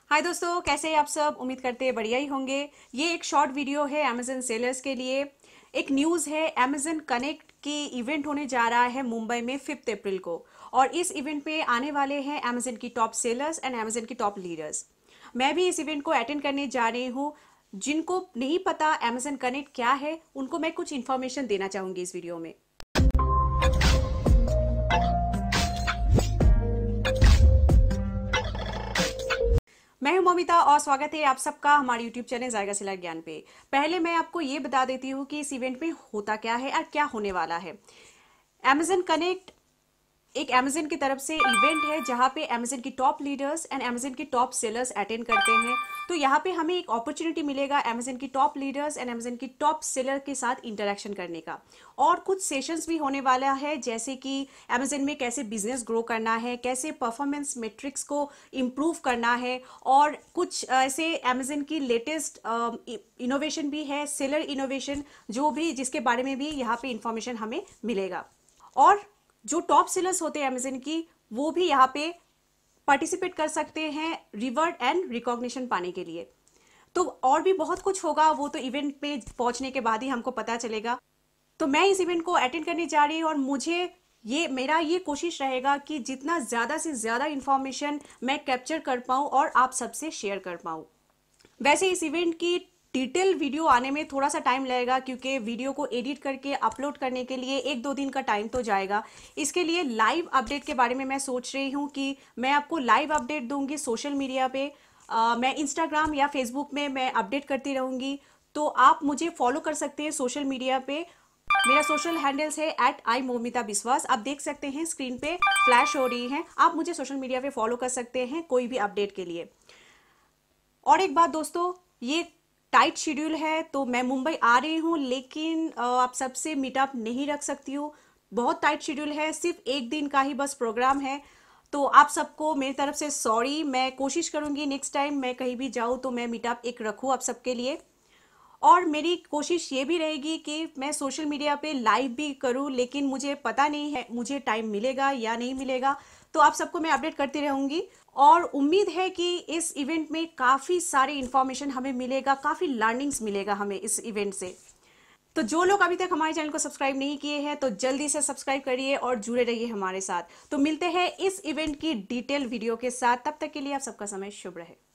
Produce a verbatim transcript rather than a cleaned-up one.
हाय दोस्तों, कैसे हैं आप सब। उम्मीद करते हैं बढ़िया ही होंगे। ये एक शॉर्ट वीडियो है अमेजन सेलर्स के लिए। एक न्यूज़ है, अमेजन कनेक्ट की इवेंट होने जा रहा है मुंबई में फिफ्थ अप्रैल को। और इस इवेंट पे आने वाले हैं अमेजन की टॉप सेलर्स एंड अमेजन की टॉप लीडर्स। मैं भी इस इवेंट को अटेंड करने जा रही हूँ। जिनको नहीं पता अमेजन कनेक्ट क्या है, उनको मैं कुछ इन्फॉर्मेशन देना चाहूंगी इस वीडियो में। मैं हूं ममिता और स्वागत है आप सबका हमारे यूट्यूब चैनल जायका सिला ज्ञान पे। पहले मैं आपको ये बता देती हूँ कि इस इवेंट में होता क्या है और क्या होने वाला है। अमेजन कनेक्ट एक अमेजन की तरफ से इवेंट है जहां पे अमेजन की टॉप लीडर्स एंड अमेजन की टॉप सेलर्स अटेंड करते हैं। तो यहाँ पे हमें एक अपॉर्चुनिटी मिलेगा अमेजन की टॉप लीडर्स एंड अमेजन की टॉप सेलर के साथ इंटरेक्शन करने का। और कुछ सेशंस भी होने वाला है, जैसे कि अमेजन में कैसे बिजनेस ग्रो करना है, कैसे परफॉर्मेंस मेट्रिक्स को इम्प्रूव करना है, और कुछ ऐसे अमेजन की लेटेस्ट इनोवेशन भी है, सेलर इनोवेशन, जो भी जिसके बारे में भी यहाँ पे इंफॉर्मेशन हमें मिलेगा। और जो टॉप सेलर्स होते हैं अमेजन की, वो भी यहाँ पे पार्टिसिपेट कर सकते हैं रिवॉर्ड एंड रिकॉग्निशन पाने के लिए। तो और भी बहुत कुछ होगा, वो तो इवेंट पे पहुंचने के बाद ही हमको पता चलेगा। तो मैं इस इवेंट को अटेंड करने जा रही हूँ और मुझे ये मेरा ये कोशिश रहेगा कि जितना ज़्यादा से ज़्यादा इंफॉर्मेशन मैं कैप्चर कर पाऊँ और आप सबसे शेयर कर पाऊँ। वैसे इस इवेंट की डिटेल वीडियो आने में थोड़ा सा टाइम लगेगा, क्योंकि वीडियो को एडिट करके अपलोड करने के लिए एक दो दिन का टाइम तो जाएगा। इसके लिए लाइव अपडेट के बारे में मैं सोच रही हूँ कि मैं आपको लाइव अपडेट दूंगी सोशल मीडिया पे। आ, मैं इंस्टाग्राम या फेसबुक में मैं अपडेट करती रहूंगी। तो आप मुझे फॉलो कर सकते हैं सोशल मीडिया पे। मेरा सोशल हैंडल्स है एट आई मोमिता विश्वास। आप देख सकते हैं स्क्रीन पे फ्लैश हो रही है। आप मुझे सोशल मीडिया पे फॉलो कर सकते हैं कोई भी अपडेट के लिए। और एक बात दोस्तों, ये टाइट शेड्यूल है तो मैं मुंबई आ रही हूँ, लेकिन आप सबसे मीटअप नहीं रख सकती हूँ। बहुत टाइट शेड्यूल है, सिर्फ एक दिन का ही बस प्रोग्राम है। तो आप सबको मेरी तरफ से सॉरी। मैं कोशिश करूंगी नेक्स्ट टाइम मैं कहीं भी जाऊँ तो मैं मीटअप एक रखूँ आप सबके लिए। और मेरी कोशिश ये भी रहेगी कि मैं सोशल मीडिया पे लाइव भी करूं, लेकिन मुझे पता नहीं है मुझे टाइम मिलेगा या नहीं मिलेगा। तो आप सबको मैं अपडेट करती रहूंगी। और उम्मीद है कि इस इवेंट में काफ़ी सारी इंफॉर्मेशन हमें मिलेगा, काफ़ी लर्निंग्स मिलेगा हमें इस इवेंट से। तो जो लोग अभी तक हमारे चैनल को सब्सक्राइब नहीं किए हैं तो जल्दी से सब्सक्राइब करिए और जुड़े रहिए हमारे साथ। तो मिलते हैं इस इवेंट की डिटेल वीडियो के साथ। तब तक के लिए आप सबका समय शुभ रहे।